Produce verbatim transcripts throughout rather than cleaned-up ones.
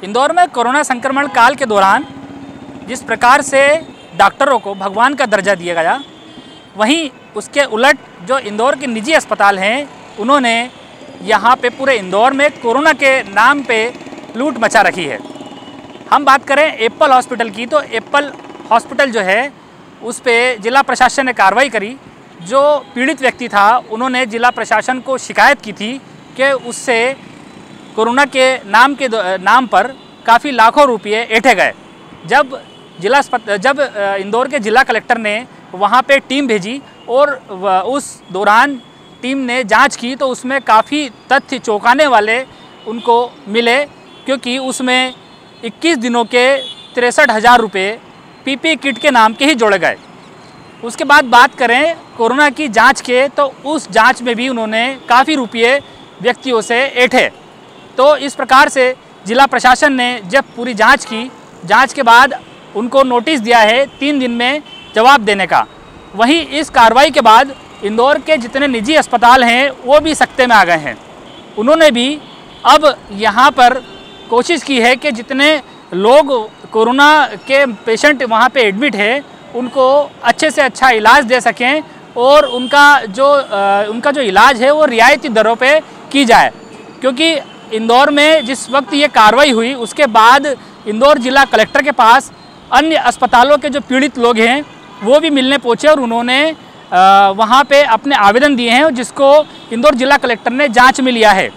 इंदौर में कोरोना संक्रमण काल के दौरान जिस प्रकार से डॉक्टरों को भगवान का दर्जा दिया गया, वहीं उसके उलट जो इंदौर के निजी अस्पताल हैं उन्होंने यहाँ पे पूरे इंदौर में कोरोना के नाम पे लूट मचा रखी है। हम बात करें एप्पल हॉस्पिटल की, तो एप्पल हॉस्पिटल जो है उस पे जिला प्रशासन ने कार्रवाई करी। जो पीड़ित व्यक्ति था उन्होंने जिला प्रशासन को शिकायत की थी कि उससे कोरोना के नाम के नाम पर काफ़ी लाखों रुपये ऐंठे गए। जब जिला जब इंदौर के जिला कलेक्टर ने वहाँ पे टीम भेजी और उस दौरान टीम ने जांच की तो उसमें काफ़ी तथ्य चौंकाने वाले उनको मिले, क्योंकि उसमें इक्कीस दिनों के तिरसठ हज़ार रुपये पीपी किट के नाम के ही जोड़े गए। उसके बाद बात करें कोरोना की जांच के, तो उस जांच में भी उन्होंने काफ़ी रुपये व्यक्तियों से ऐंठे। तो इस प्रकार से जिला प्रशासन ने जब पूरी जांच की, जांच के बाद उनको नोटिस दिया है तीन दिन में जवाब देने का। वहीं इस कार्रवाई के बाद इंदौर के जितने निजी अस्पताल हैं वो भी सख्ते में आ गए हैं। उन्होंने भी अब यहाँ पर कोशिश की है कि जितने लोग कोरोना के पेशेंट वहाँ पे एडमिट है उनको अच्छे से अच्छा इलाज दे सकें और उनका जो आ, उनका जो इलाज है वो रियायती दरों पे की जाए। क्योंकि इंदौर में जिस वक्त ये कार्रवाई हुई उसके बाद इंदौर जिला कलेक्टर के पास अन्य अस्पतालों के जो पीड़ित लोग हैं वो भी मिलने पहुँचे और उन्होंने वहाँ पे अपने आवेदन दिए हैं, जिसको इंदौर जिला कलेक्टर ने जांच में लिया है।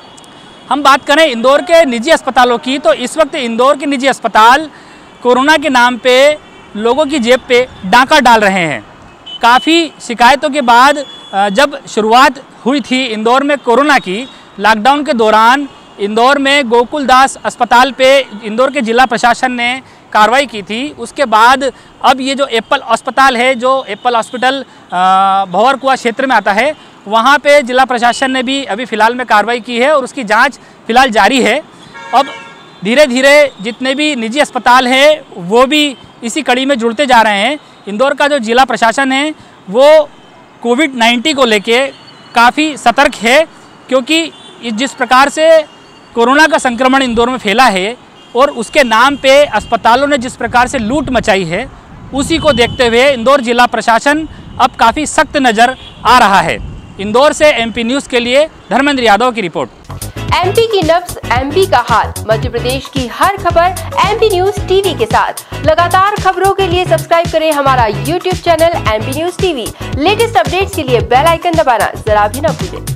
हम बात करें इंदौर के निजी अस्पतालों की, तो इस वक्त इंदौर के निजी अस्पताल कोरोना के नाम पे लोगों की जेब पे डाका डाल रहे हैं। काफ़ी शिकायतों के बाद जब शुरुआत हुई थी इंदौर में कोरोना की, लॉकडाउन के दौरान इंदौर में गोकुलदास अस्पताल पे इंदौर के जिला प्रशासन ने कार्रवाई की थी। उसके बाद अब ये जो एप्पल अस्पताल है, जो एप्पल हॉस्पिटल भंवरकुआ क्षेत्र में आता है, वहाँ पे जिला प्रशासन ने भी अभी फ़िलहाल में कार्रवाई की है और उसकी जांच फ़िलहाल जारी है। अब धीरे धीरे जितने भी निजी अस्पताल हैं वो भी इसी कड़ी में जुड़ते जा रहे हैं। इंदौर का जो जिला प्रशासन है वो कोविड नाइन्टीन को लेके काफ़ी सतर्क है, क्योंकि जिस प्रकार से कोरोना का संक्रमण इंदौर में फैला है और उसके नाम पे अस्पतालों ने जिस प्रकार से लूट मचाई है, उसी को देखते हुए इंदौर जिला प्रशासन अब काफ़ी सख्त नज़र आ रहा है। इंदौर से एमपी न्यूज़ के लिए धर्मेंद्र यादव की रिपोर्ट। एमपी की नब्ज, एमपी का हाल, मध्य प्रदेश की हर खबर एमपी न्यूज़ टीवी के साथ। लगातार खबरों के लिए सब्सक्राइब करें हमारा YouTube channel MP news TV. Latest updates के लिए बेल आइकन दबाना जरा भी न भूलें।